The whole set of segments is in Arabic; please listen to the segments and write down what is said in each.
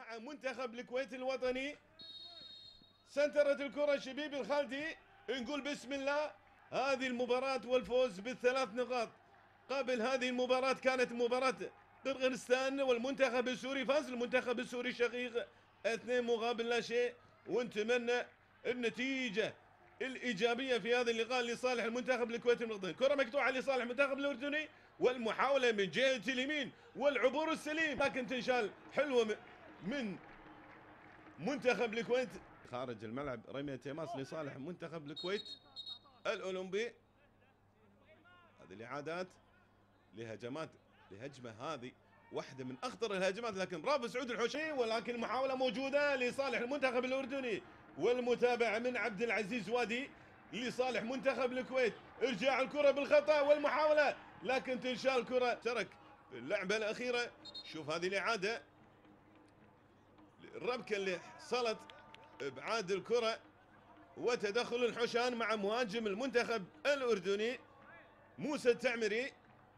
مع منتخب الكويت الوطني. سنترت الكرة شبيب الخالدي. نقول بسم الله. هذه المباراة والفوز بالثلاث نقاط. قبل هذه المباراة كانت مباراة قرغيزستان والمنتخب السوري، فاز المنتخب السوري الشقيق 2 مقابل لا شيء، ونتمنى النتيجة الإيجابية في هذا اللقاء لصالح المنتخب الكويتي الوطني. كرة مقطوعة لصالح المنتخب الأردني، والمحاولة من جهة اليمين والعبور السليم، لكن تنشال حلوة من منتخب الكويت خارج الملعب. رمية تماس لصالح منتخب الكويت الأولمبي. هذه الإعادات لهجمات لهجمة، هذه واحدة من أخطر الهجمات، لكن برافو سعود الحوشي، ولكن المحاولة موجودة لصالح المنتخب الأردني، والمتابعة من عبد العزيز وادي لصالح منتخب الكويت. ارجاع الكرة بالخطأ والمحاولة، لكن تنشال الكرة. ترك اللعبة الأخيرة. شوف هذه الإعادة، الربكة اللي حصلت، ابعاد الكرة وتدخل الحوشان مع مهاجم المنتخب الأردني موسى التعمري،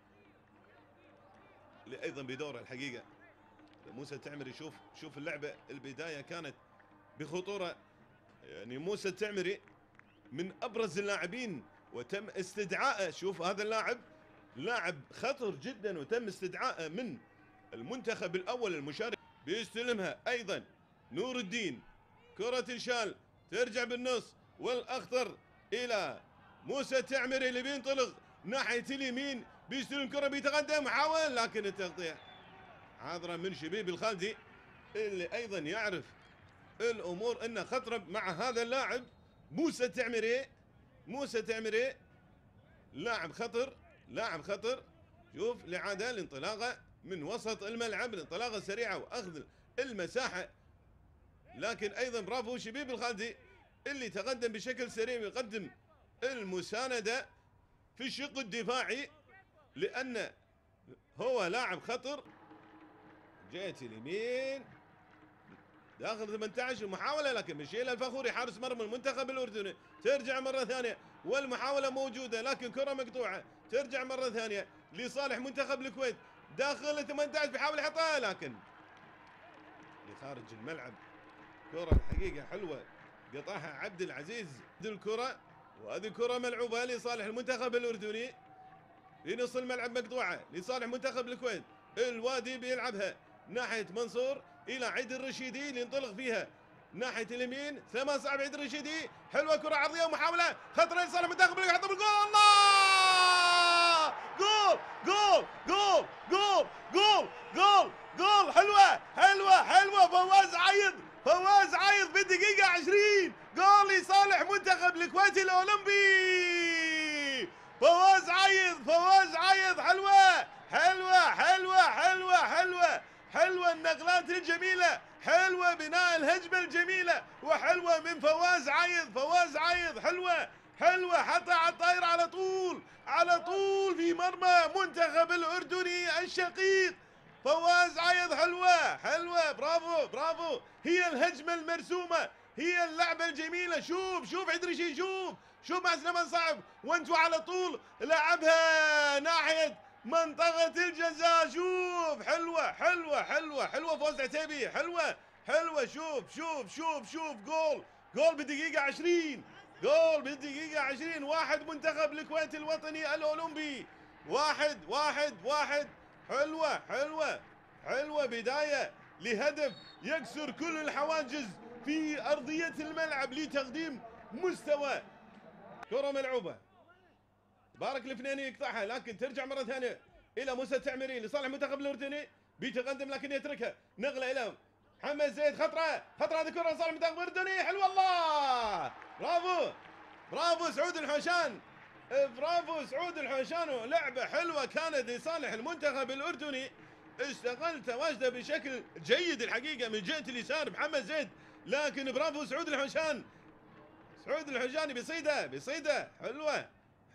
اللي أيضا بدوره الحقيقة. موسى التعمري شوف اللعبة، البداية كانت بخطورة، يعني موسى التعمري من أبرز اللاعبين وتم استدعائه. شوف هذا اللاعب لاعب خطر جدا، وتم استدعائه من المنتخب الأول المشارك. بيستلمها أيضا نور الدين، كرة تنشال ترجع بالنص، والأخطر إلى موسى التعمري اللي بينطلق ناحية اليمين، بيستلم كرة بيتقدم، حاول لكن التغطية عاذرة من شبيب الخالدي، اللي أيضا يعرف الأمور أنه خطرة مع هذا اللاعب موسى التعمري. موسى التعمري لاعب خطر. شوف الإعادة، الانطلاقة من وسط الملعب، الانطلاقة سريعة وأخذ المساحة، لكن أيضا برافو شبيب الخالدي اللي تقدم بشكل سريع ويقدم المساندة في الشق الدفاعي، لأن هو لاعب خطر. جهة اليمين داخل 18 محاولة، لكن بشيل الفخوري حارس مرمى المنتخب الأردني. ترجع مرة ثانية والمحاولة موجودة، لكن كرة مقطوعة. ترجع مرة ثانية لصالح منتخب الكويت داخل 18، بيحاول يحطها لكن لخارج الملعب. كرة الحقيقة حلوة قطعها عبد العزيز الكرة، وهذه كرة ملعوبة لصالح المنتخب الأردني في نص الملعب، مقطوعة لصالح منتخب الكويت. الوادي بيلعبها ناحية منصور إلى عيد الرشيدي اللي ينطلق فيها ناحية اليمين. 8 صعب عيد الرشيدي، حلوة كرة عرضية ومحاولة خطرة لصالح منتخب الكويت، يحط بالجول. الله! جول جول جول جول جول جول جول! حلوة فواز عايض بالدقيقة 20، جول لصالح منتخب الكويت الأولمبي. فواز عايض حلوة النقلات الجميلة، حلوة بناء الهجمة الجميلة، وحلوة من فواز عايض حلوة حطها على الطايرة على طول في مرمى منتخب الأردني الشقيق. فواز عايض حلوة برافو. هي الهجمة المرسومة، هي اللعبة الجميلة. شوف عدريشي، شوف مع سليمان صعب، وانتو على طول لعبها ناحية منطقة الجزاء. شوف حلوة فوز عتيبي، حلوة. شوف جول بالدقيقة 20. واحد منتخب الكويت الوطني الأولمبي، واحد. حلوة بداية لهدف يكسر كل الحواجز في أرضية الملعب لتقديم مستوى. كرة ملعوبة، بارك الفنيني يقطعها، لكن ترجع مرة ثانية إلى موسى التعمري لصالح المنتخب الأردني، بيتقدم لكن يتركها، نقلة إلى محمد زيد، خطرة هذه كرة لصالح المنتخب الأردني، حلوة. الله! برافو سعود الحوشان. لعبة حلوة كانت لصالح المنتخب الأردني، استغل تواجده بشكل جيد الحقيقة من جهة اليسار محمد زيد، لكن برافو سعود الحوشاني بيصيده حلوة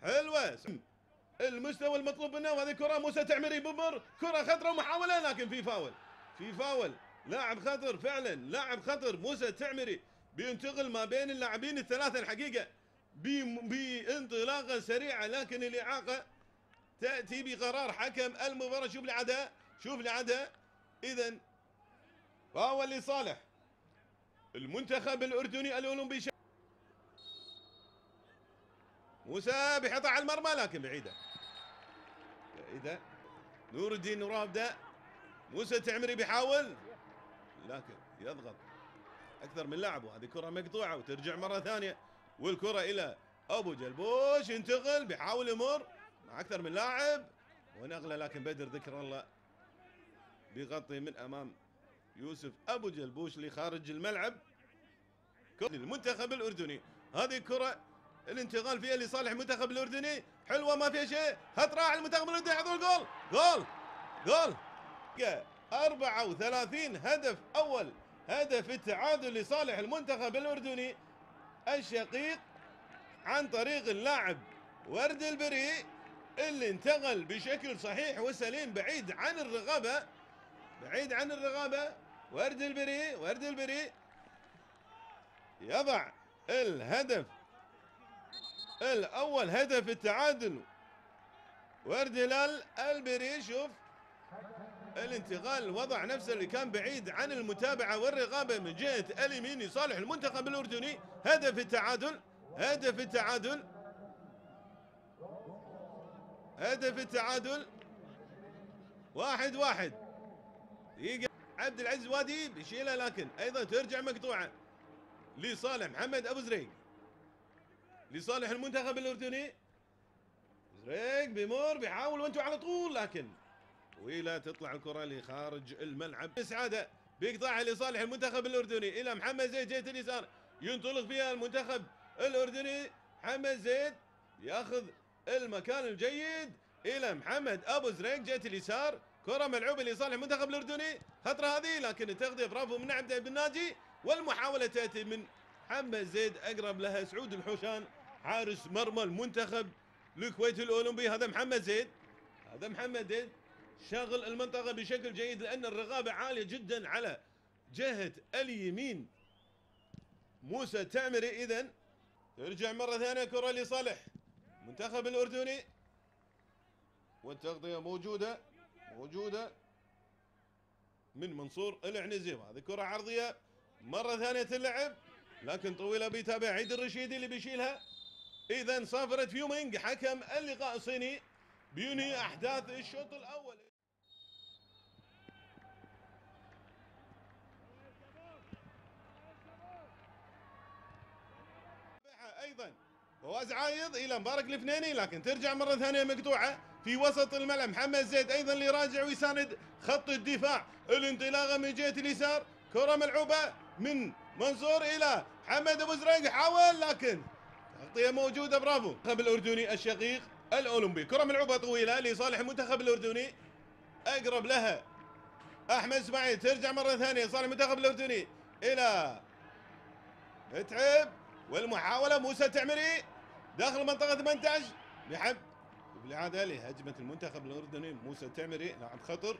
المستوى المطلوب منه. وهذه كرة موسى تعمري بمر، كرة خطرة ومحاولة، لكن في فاول. لاعب خطر فعلا، موسى التعمري بينتقل ما بين اللاعبين الثلاثة الحقيقة بانطلاقة سريعة، لكن الإعاقة تأتي بقرار حكم المباراة. شوف العداء إذا فاول لصالح المنتخب الأردني الأولمبي. موسى بيحطها على المرمى لكن بعيدة. نور الدين رابدة. موسى تعمري بيحاول لكن يضغط أكثر من لاعب، وهذه كرة مقطوعة وترجع مرة ثانية، والكرة إلى أبو جلبوش، ينتقل بيحاول يمر مع أكثر من لاعب ونقلة، لكن بدر ذكر الله بيغطي من أمام يوسف أبو جلبوش لخارج الملعب. المنتخب الأردني هذه الكرة الانتقال فيها لصالح المنتخب الأردني، حلوة ما فيها شيء، خطرة على المنتخب الأردني، حضور جول جول جول. 34 هدف، أول هدف التعادل لصالح المنتخب الأردني الشقيق عن طريق اللاعب ورد البريء اللي انتقل بشكل صحيح وسليم بعيد عن الرغبة، بعيد عن الرغبة. ورد البريء يضع الهدف الأول، هدف التعادل. ورد هلال البريء شوف الانتقال، وضع نفسه اللي كان بعيد عن المتابعة والرقابة من جهة اليمين لصالح المنتخب الأردني. هدف التعادل، هدف التعادل، هدف التعادل 1-1. عبد العزيز وادي بيشيلها لكن أيضا ترجع مقطوعة لصالح محمد أبو زريق، لصالح المنتخب الأردني. زريق بيمر بيحاول وانتو على طول لكن طويلة تطلع الكرة لخارج الملعب. إسعادة بيقطعها لصالح المنتخب الأردني إلى محمد زيد جهة اليسار، ينطلق فيها المنتخب الأردني. محمد زيد ياخذ المكان الجيد إلى محمد أبو زريق جهة اليسار، كرة ملعوبة لصالح المنتخب الأردني، خطرة هذه لكن التغطية برافو من عبد بن ناجي، والمحاولة تأتي من محمد زيد، أقرب لها سعود الحوشان حارس مرمى المنتخب الكويت الأولمبي. هذا محمد زيد، هذا محمد زيد شغل المنطقة بشكل جيد لأن الرقابة عالية جدا على جهة اليمين موسى تعمري. إذن ترجع مرة ثانية كرة لصالح المنتخب الأردني، والتغطية موجودة من منصور العنزي، وهذه كرة عرضية مرة ثانية تلعب لكن طويلة بيتابع عيد الرشيدي اللي بيشيلها. إذن صافرت فيومينج حكم اللقاء الصيني بينهي أحداث الشوط الأول. ايضا فواز عايض الى مبارك الفنيني لكن ترجع مره ثانيه مقطوعه في وسط الملعب. محمد زيد ايضا اللي راجع ويساند خط الدفاع، الانطلاقه من جهه اليسار، كره ملعوبه من منصور الى محمد ابو زريق، حاول لكن تغطيه موجوده برافو. المنتخب الاردني الشقيق الاولمبي، كره ملعوبه طويله لصالح المنتخب الاردني، اقرب لها احمد اسماعيل، ترجع مره ثانيه صالح المنتخب الاردني الى متعب، والمحاولة موسى تعمري داخل منطقة 18 بحب بالإعادة لهجمة المنتخب الأردني. موسى تعمري لاعب خطر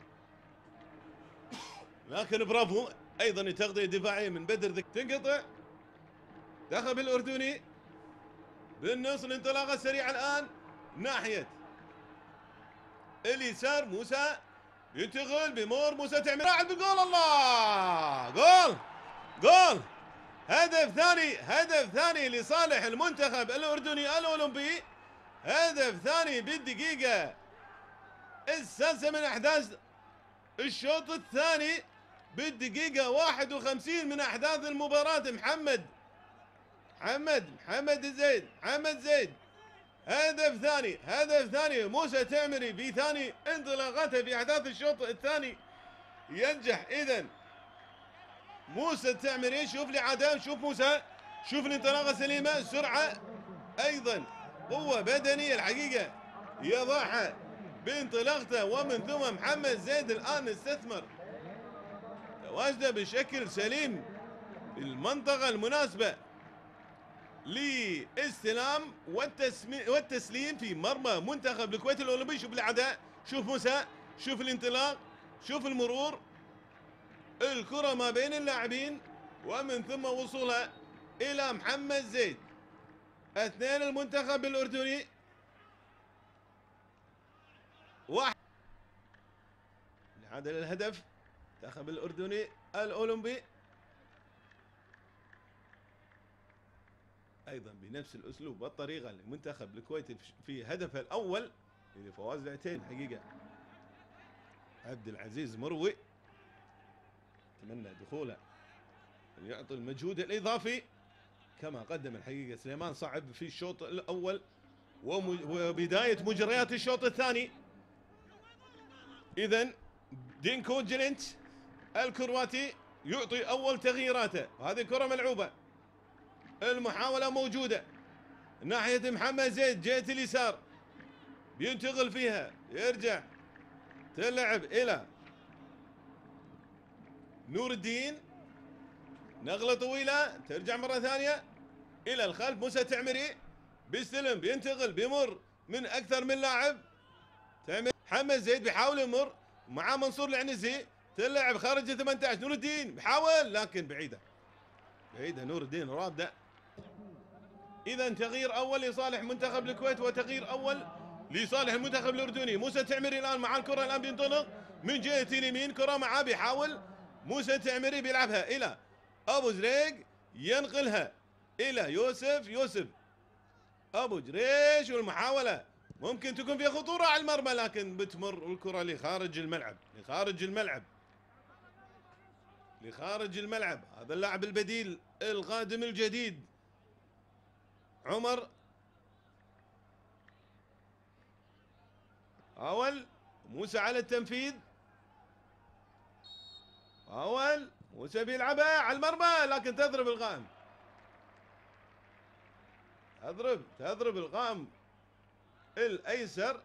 لكن برافو، أيضا تغطية دفاعية من بدر تنقطع. دخل الأردني بالنص، الانطلاقة السريعة الآن ناحية اليسار، موسى ينتقل بمور، موسى تعمري لاعب بالجول، الله جول جول. هدف ثاني لصالح المنتخب الأردني الأولمبي، هدف ثاني بالدقيقة السادسة من أحداث الشوط الثاني، بالدقيقة 51 من أحداث المباراة. محمد زيد هدف ثاني موسى تعمري بثاني انطلاقاته في أحداث الشوط الثاني ينجح. إذن موسى التعمري، شوف لعدم، شوف موسى، شوف الانطلاقه سليمه، سرعه ايضا قوه بدنيه الحقيقه يضعها بانطلاقته، ومن ثم محمد زيد الان استثمر تواجده بشكل سليم المنطقه المناسبه لاستلام والتسليم في مرمى منتخب الكويت الاولمبي. شوف العداء، شوف موسى، شوف الانطلاق، شوف المرور، الكرة ما بين اللاعبين، ومن ثم وصولها إلى محمد زيد. اثنين المنتخب الأردني، واحد لعادل الهدف. المنتخب الأردني الأولمبي أيضا بنفس الأسلوب والطريقة لمنتخب الكويت في هدفه الأول لفواز العتيبي. حقيقة عبد العزيز مروي أتمنى دخوله يعطي المجهود الإضافي كما قدم الحقيقة سليمان صعب في الشوط الأول وبداية مجريات الشوط الثاني. إذن دينكو جلينش الكرواتي يعطي أول تغييراته. هذه كرة ملعوبة، المحاولة موجودة ناحية محمد زيد جهة اليسار، بينتقل فيها، يرجع تلعب إلى نور الدين، نغلة طويلة ترجع مرة ثانية إلى الخلف. موسى التعمري بيستلم، بينتقل، بيمر من أكثر من لاعب. محمد زيد بيحاول يمر مع منصور العنزي، تلعب خارج 18. نور الدين بيحاول لكن بعيدة نور الدين رابدة. إذا تغيير أول لصالح منتخب الكويت وتغيير أول لصالح المنتخب الأردني. موسى التعمري الآن مع الكرة، الآن بينطلق من جهة اليمين، كرة معاه بيحاول موسى التعمري بيلعبها إلى أبو زريق، ينقلها إلى يوسف أبو جريش، والمحاولة ممكن تكون فيها خطورة على المرمى لكن بتمر الكرة لخارج الملعب. هذا اللاعب البديل القادم الجديد عمر أول. موسى على التنفيذ، أول موسى بيلعبها على المرمى لكن تضرب القائم، تضرب القائم الأيسر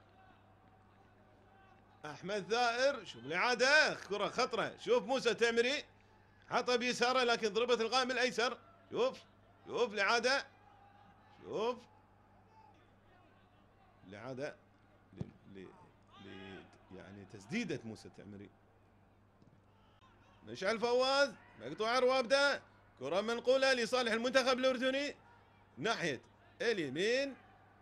أحمد ثائر. شوف الإعادة، كرة خطرة، شوف موسى التعمري حطها بيساره لكن ضربت القائم الأيسر. شوف الإعادة، شوف الإعادة يعني تسديدة موسى التعمري. مشعل فواز مقطوعة روابدة، كرة منقولة لصالح المنتخب الأردني ناحية اليمين.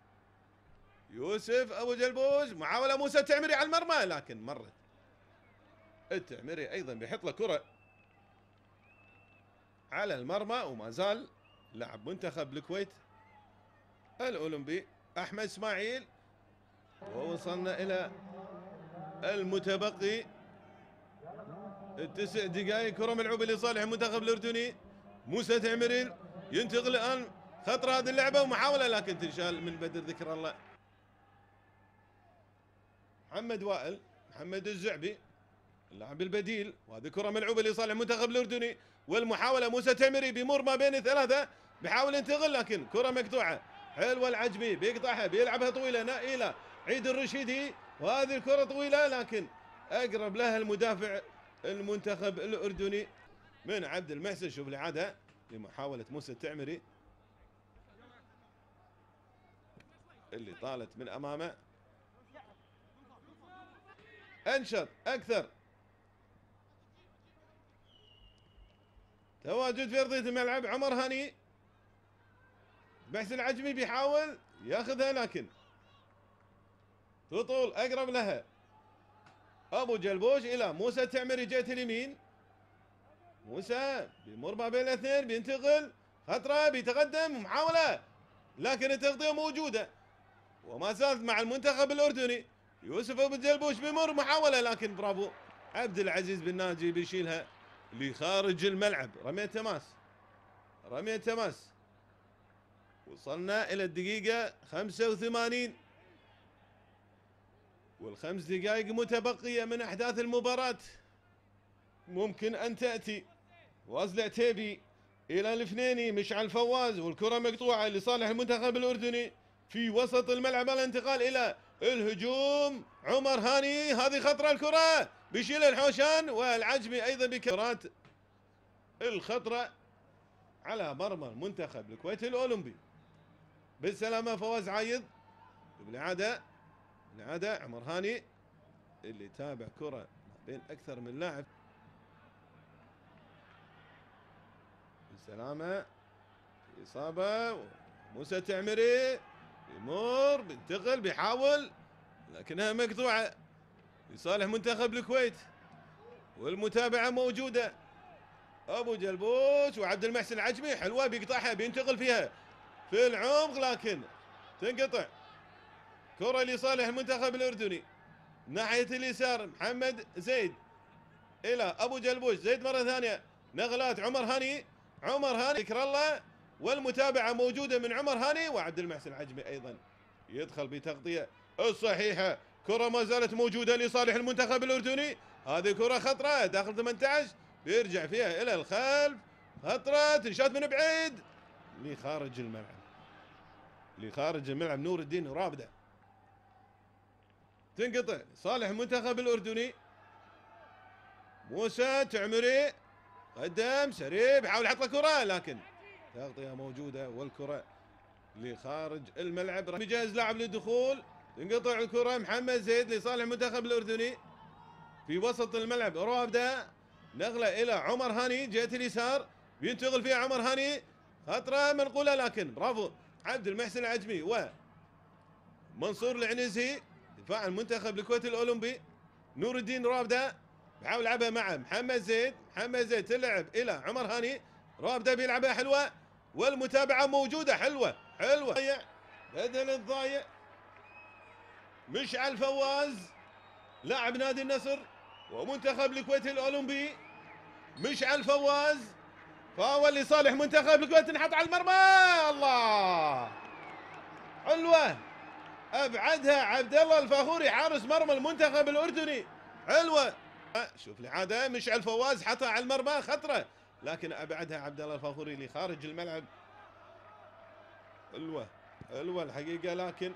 يوسف أبو جلبوز، محاولة موسى التعمري على المرمى لكن مرت. التعمري أيضا بيحط له كرة على المرمى، وما زال لاعب منتخب الكويت الأولمبي أحمد إسماعيل. ووصلنا إلى المتبقي 9 دقائق. كرة ملعوبة لصالح المنتخب الأردني. موسى التعمري ينتقل الآن خطر هذه اللعبة ومحاولة لكن تنشال من بدر ذكر الله. محمد وائل، محمد الزعبي اللاعب البديل، وهذه كرة ملعوبة لصالح المنتخب الأردني. والمحاولة موسى التعمري بيمر ما بين الثلاثة، بيحاول ينتقل لكن كرة مقطوعة. حلوة العجمي بيقطعها، بيلعبها طويلة إلى عيد الرشيدي، وهذه الكرة طويلة لكن أقرب لها المدافع المنتخب الأردني من عبد المحسن. شوف الإعادة لمحاولة موسى التعمري اللي طالت من أمامه. أنشط أكثر، تواجد في أرضية الملعب. عمر هاني، بحث العجمي بيحاول ياخذها لكن تطول أقرب لها أبو جلبوش إلى موسى التعمري جهة اليمين. موسى بيمر ما بين الاثنين، بينتقل خطرة، بيتقدم محاولة لكن التغطية موجودة وما زالت مع المنتخب الأردني. يوسف أبو جلبوش بيمر محاولة لكن برافو عبد العزيز بن ناجي بيشيلها لخارج الملعب. رمية تماس. وصلنا إلى الدقيقة 85 والخمس دقائق متبقية من أحداث المباراة. ممكن أن تأتي فواز العتيبي إلى الفنيني، مشعل فواز، والكرة مقطوعة لصالح المنتخب الأردني في وسط الملعب. الانتقال إلى الهجوم، عمر هاني، هذه خطرة، الكرة بيشيل الحوشان، والعجمي أيضا بكرات الخطرة على مرمى المنتخب الكويتي الأولمبي. بالسلامة فواز عايض. بالإعادة عمر هاني اللي تابع كرة بين أكثر من لاعب. بالسلامة، إصابة. موسى التعمري يمر، بينتقل، بيحاول لكنها مقطوعة لصالح منتخب الكويت، والمتابعة موجودة ابو جلبوش وعبد المحسن العجمي، حلوه بيقطعها بينتقل فيها في العمق لكن تنقطع. كره لصالح المنتخب الاردني ناحيه اليسار، محمد زيد الى ابو جلبوش، زيد مره ثانيه، نغلات عمر هاني، عمر هاني ذكر الله، والمتابعه موجوده من عمر هاني، وعبد المحسن العجمي ايضا يدخل بتغطيه الصحيحه. كره ما زالت موجوده لصالح المنتخب الاردني، هذه كره خطره داخل 18 بيرجع فيها الى الخلف، خطره تنشات من بعيد لخارج الملعب، لخارج الملعب. نور الدين رابده تنقطع صالح المنتخب الاردني. موسى تعمري قدم سريع بيحاول يحط له كره لكن تغطيه موجوده والكره لخارج الملعب. بيجهز لاعب للدخول، تنقطع الكره، محمد زيد لصالح المنتخب الاردني في وسط الملعب، رابده نغله الى عمر هاني جهه اليسار، بينتقل فيها عمر هاني، خطره منقوله لكن برافو عبد المحسن العجمي ومنصور العنزي دفاع المنتخب الكويتي الاولمبي. نور الدين رابده بيحاول يلعبها مع محمد زيد، محمد زيد تلعب الى عمر هاني، رابده بيلعبها حلوه والمتابعه موجوده، حلوه ضايع بدل الضايع مشعل فواز لاعب نادي النصر ومنتخب الكويت الاولمبي. مشعل فواز فاول لصالح منتخب الكويت، انحط على المرمى، الله حلوه ابعدها عبد الله الفاخوري حارس مرمى المنتخب الاردني، حلوه. شوف الاعاده، مشعل فواز حطها على المرمى خطره لكن ابعدها عبد الله الفاخوري لخارج الملعب. حلوه الحقيقه لكن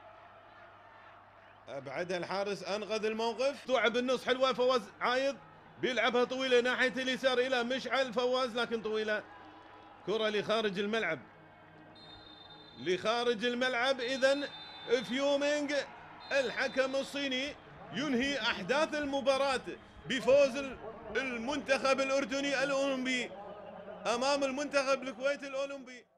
ابعدها الحارس، انقذ الموقف. توعى بالنص حلوه، فواز عايض بيلعبها طويله ناحيه اليسار الى مشعل فواز لكن طويله، كره لخارج الملعب، لخارج الملعب. اذا فيومينج الحكم الصيني ينهي احداث المباراه بفوز المنتخب الاردني الاولمبي امام المنتخب الكويتي الاولمبي.